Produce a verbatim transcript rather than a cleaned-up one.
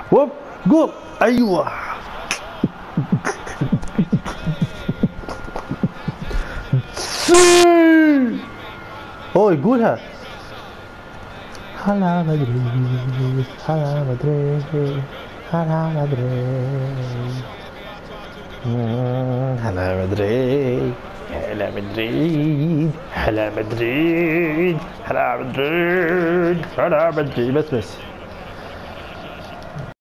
هوب جول. ايوه هو يقولها. هلا مدريد هلا مدريد هلا مدريد هلا مدريد هلا مدريد هلا مدريد هلا مدريد هلا مدريد. بس بس